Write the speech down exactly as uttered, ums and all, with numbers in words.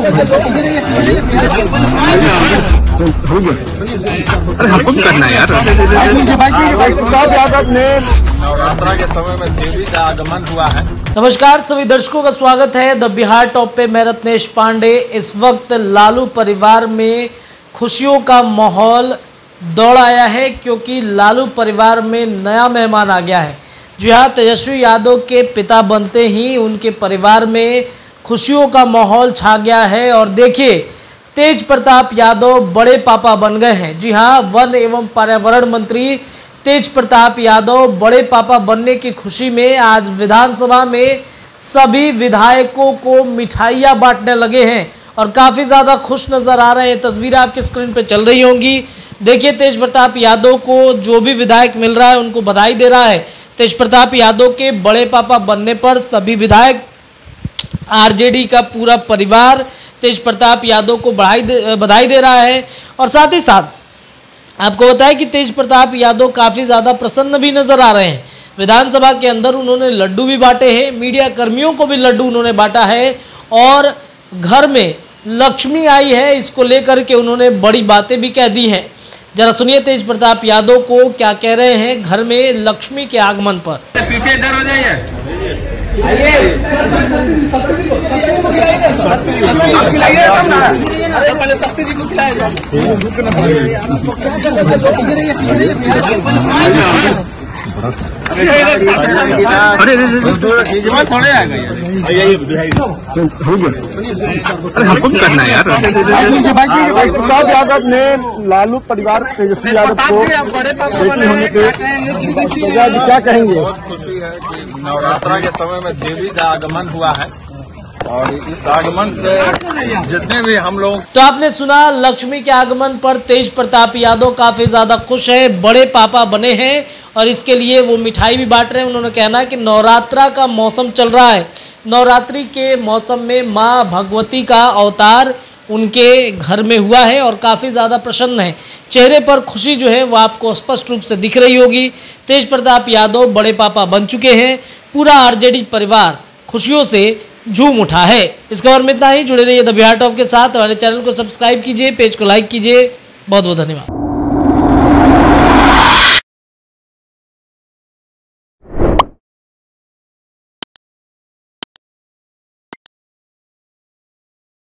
अरे हमको भी करना है यार। नवरात्रा के समय में देवी का आगमन हुआ है। नमस्कार सभी दर्शकों का स्वागत है द बिहार टॉप पे। मैं रत्नेश पांडे। इस वक्त लालू परिवार में खुशियों का माहौल दौड़ आया है क्योंकि लालू परिवार में नया मेहमान आ गया है। जी हाँ, तेजस्वी यादव के पिता बनते ही उनके परिवार में खुशियों का माहौल छा गया है। और देखिए, तेज प्रताप यादव बड़े पापा बन गए हैं। जी हाँ, वन एवं पर्यावरण मंत्री तेज प्रताप यादव बड़े पापा बनने की खुशी में आज विधानसभा में सभी विधायकों को मिठाइयाँ बांटने लगे हैं और काफ़ी ज़्यादा खुश नज़र आ रहे हैं। तस्वीरें आपकी स्क्रीन पे चल रही होंगी। देखिए, तेज प्रताप यादव को जो भी विधायक मिल रहा है उनको बधाई दे रहा है। तेज प्रताप यादव के बड़े पापा बनने पर सभी विधायक, आरजेडी का पूरा परिवार तेज प्रताप यादव को बधाई दे बधाई दे रहा है। और साथ ही साथ आपको बताएं कि तेज प्रताप यादव काफ़ी ज़्यादा प्रसन्न भी नज़र आ रहे हैं। विधानसभा के अंदर उन्होंने लड्डू भी बांटे हैं, मीडिया कर्मियों को भी लड्डू उन्होंने बांटा है और घर में लक्ष्मी आई है, इसको लेकर के उन्होंने बड़ी बातें भी कह दी हैं। जरा सुनिए तेज प्रताप यादव को क्या कह रहे हैं घर में लक्ष्मी के आगमन पर। पीछे इधर हो जाइए। पहले शक्ति जी को खिलाएगा। अरे थोड़े आएगा अरे हमको भी करना है यार। प्रताप यादव ने लालू परिवार तेजस्वी यादव को बेटी होने पे क्या कहेंगे? बहुत खुशी है कि नवरात्रा के समय में देवी का आगमन हुआ है और इस आगमन से जितने भी हम लोग। तो आपने सुना, लक्ष्मी के आगमन पर तेज प्रताप यादव काफी ज्यादा खुश है, बड़े पापा बने हैं और इसके लिए वो मिठाई भी बांट रहे हैं। उन्होंने कहना है कि नवरात्रा का मौसम चल रहा है, नवरात्रि के मौसम में माँ भगवती का अवतार उनके घर में हुआ है और काफ़ी ज़्यादा प्रसन्न है। चेहरे पर खुशी जो है वो आपको स्पष्ट रूप से दिख रही होगी। तेज प्रताप यादव बड़े पापा बन चुके हैं, पूरा आरजेडी परिवार खुशियों से झूम उठा है। इस खबर में इतना ही। जुड़े रहिए द बिहार टॉप के साथ। हमारे चैनल को सब्सक्राइब कीजिए, पेज को लाइक कीजिए। बहुत बहुत धन्यवाद।